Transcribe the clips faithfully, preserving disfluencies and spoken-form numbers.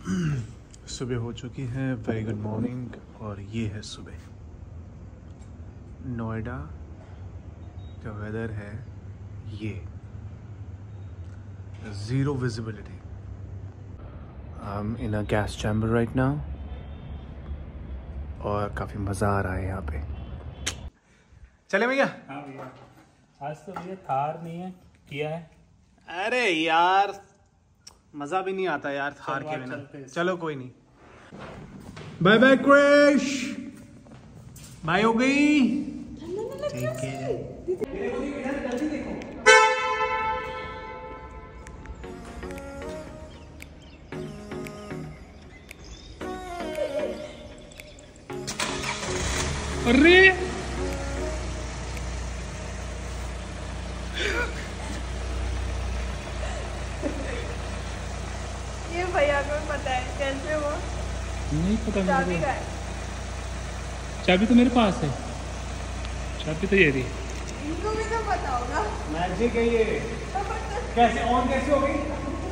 सुबह हो चुकी है। Very good morning. और ये है सुबह। नोएडा का वेदर है ये, zero visibility. I am in a gas chamber right now और काफ़ी मज़ा आ रहा है यहाँ पे। चले भैया? हाँ भैया, आज तो भैया थार नहीं है, किया है। अरे यार मज़ा भी नहीं आता यार थार के बिना। चलो कोई नहीं। बाय बाय क्रिश, बाय हो गई। ठीक है। अरे ये भैया को पता है कैसे वो नहीं पता चाबी मेरे का को। है। चाबी तो मेरे पास है, चाबी तो ये रही। इनको भी तो पता होगा। मैजिक है ये। कैसे ऑन कैसे हो गई?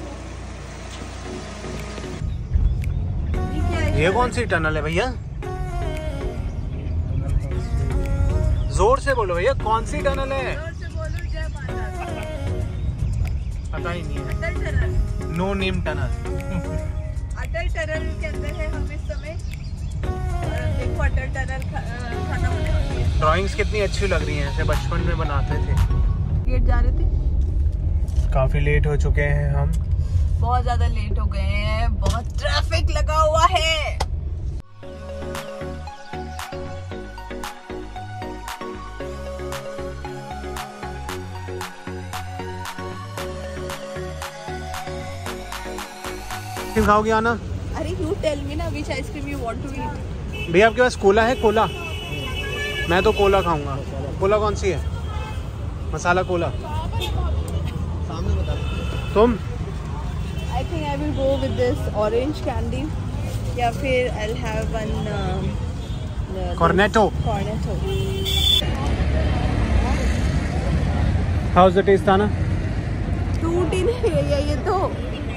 ये क्या है? ये कौन सी टनल है भैया? जोर से बोलो भैया, कौन सी टनल है? जोर से बोलो, जय माता। पता ही नहीं है। Atal tunnel. No name tunnel. Atal tunnel के अंदर है हम इस समय। और अब देखो अटल टनल खाना होने वाली है। ड्राइंग्स कितनी अच्छी लग रही हैं, ऐसे बचपन में बनाते थे। गेट जा रहे थे। काफी लेट हो चुके हैं हम। बहुत ज्यादा लेट हो गए हैं, बहुत ट्रैफिक लगा हुआ है। आइसक्रीम खाओगी आना? अरे यू टेल मी ना which ice cream you want to eat. भैया आपके पास कोला है? कोला? मैं तो कोला खाऊंगा। कोला कौन सी है? मसाला कोला। सामने बता। तुम? I think I will go with this orange candy या फिर I'll have one uh, Cornetto. Cornetto. How's the taste आना? टूट ही नहीं रही है ये तो।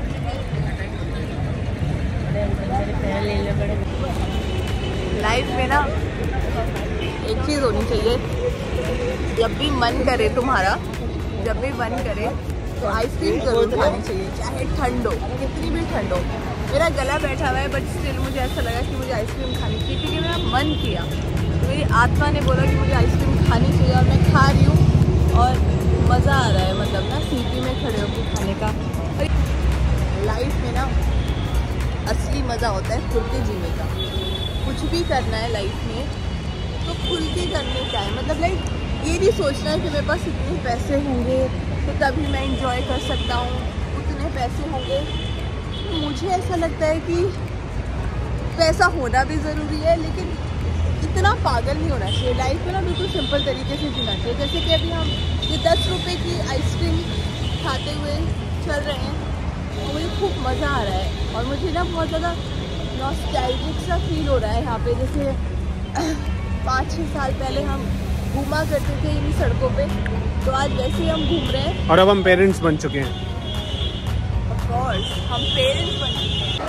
लाइफ में ना एक चीज होनी चाहिए, जब भी मन करे तुम्हारा, जब भी मन करे तो आइसक्रीम जरूर खानी चाहिए, चाहे ठंड हो, कितनी भी ठंड हो। मेरा गला बैठा हुआ है बट स्टिल मुझे ऐसा लगा कि मुझे आइसक्रीम खानी चाहिए क्योंकि मेरा मन किया, तो मेरी आत्मा ने बोला कि मुझे आइसक्रीम खानी चाहिए और मैं खा रही हूँ और मज़ा आ रहा है, मतलब ना सीटी में खड़े होकर खाने का। लाइफ में ना असली मज़ा होता है खुल के जीने का। कुछ भी करना है लाइफ में तो खुल के करने का है, मतलब लाइक ये नहीं सोचना है कि मेरे पास इतने पैसे होंगे तो तभी मैं इंजॉय कर सकता हूँ, उतने पैसे होंगे। तो मुझे ऐसा लगता है कि पैसा होना भी ज़रूरी है लेकिन इतना पागल नहीं होना चाहिए। लाइफ में ना बिल्कुल सिंपल तरीके से जीना चाहिए। जैसे कि अभी हम ये दस रुपये की आइसक्रीम खाते हुए चल रहे हैं और मुझे खूब मज़ा आ रहा है और मुझे ना बहुत ज़्यादा नॉस्टैल्जिक सा फील हो रहा है यहाँ पे। जैसे पाँच छः साल पहले हम घूमा करते थे इन सड़कों पे, तो आज वैसे ही हम घूम रहे हैं। और अब हम पेरेंट्स बन चुके हैं। ऑफ कोर्स हम पेरेंट्स बन चुके हैं।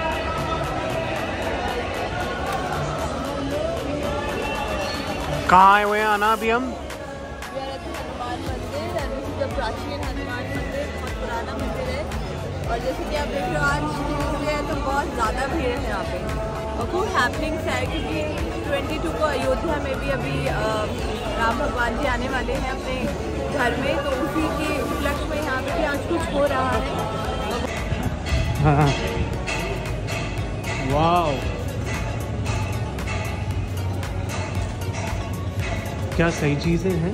कहाँ आए हुए हैं आना अभी हम? हनुमान मंदिर, जो प्राचीन हनुमान मंदिर बहुत पुराना मंदिर है और जैसे कि आप देख रहे हो आज ट्यूसडे है तो बहुत ज़्यादा भीड़ है यहाँ पे और खूब हैपनिंग्स है क्योंकि बाईस को अयोध्या में भी अभी आ, राम भगवान जी आने वाले हैं अपने घर में, तो उसी के उपलक्ष्य में यहाँ पे भी आज कुछ हो रहा है। हाँ। वाओ, क्या सही चीजें हैं।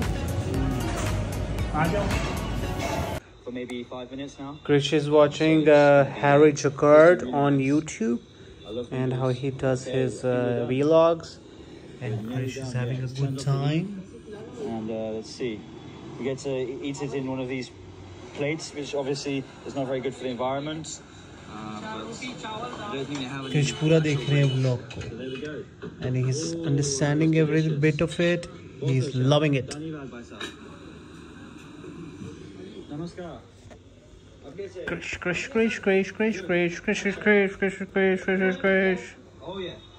आ जाओ। For maybe five minutes now. Krish is watching uh, Harry Jacquard on YouTube and how he does his uh, vlogs, and Krish is having a good time. And uh, let's see, we get to eat it in one of these plates, which obviously is not very good for the environment. Uh, but I don't think they have any. Krish पूरा देख रहे हैं vlog को, So there we go. and he's understanding every bit of it. He's loving it. Dhanyavad bhai sahab. Namaskar. Crash, crash, crash, crash, crash, crash, crash, crash, crash, crash, crash, crash, crash. Oh yeah.